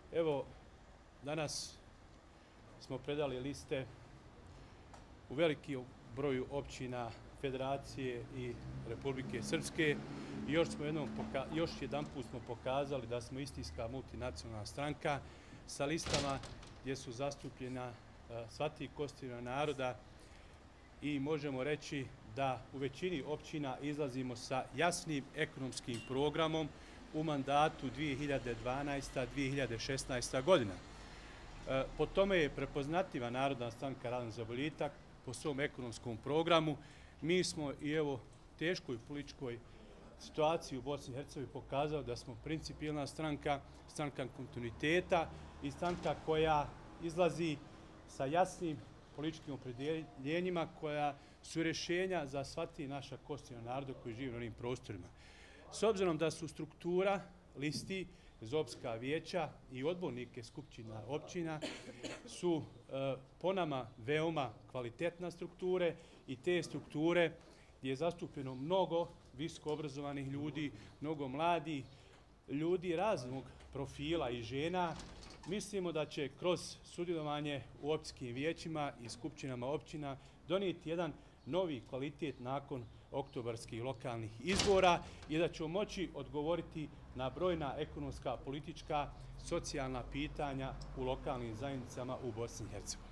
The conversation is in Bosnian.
Evo, danas smo predali liste u velikom broju općina Federacije i Republike Srpske i još jedanput smo pokazali da smo istinska multinacionalna stranka sa listama gdje su zastupljena sva tri konstitutivna naroda i možemo reći da u većini općina izlazimo sa jasnim ekonomskim programom u mandatu 2012-2016. godina. Po tome je prepoznatljiva Narodna stranka Rad za boljitak po svom ekonomskom programu. Mi smo i evo teškoj političkoj situaciji u Bosni i Hercegovini pokazali da smo principijelna stranka, stranka kontinuiteta i stranka koja izlazi sa jasnim političkim opredjeljenjima koja su rješenja za sva tri naša konstitutivna naroda koji žive na onim prostorima. S obzirom da su struktura listi za općinska vijeća i odbornike skupština općina su po nama veoma kvalitetna strukture i te strukture gdje je zastupljeno mnogo visoko obrazovanih ljudi, mnogo mladih ljudi raznog profila i žena. Mislimo da će kroz sudjelovanje u općinskim vijećima i skupštinama općina donijeti jedan novi kvalitet nakon oktobarskih lokalnih izbora i da ćemo moći odgovoriti na brojna ekonomska, politička, socijalna pitanja u lokalnim zajednicama u Bosni i Hercegovini.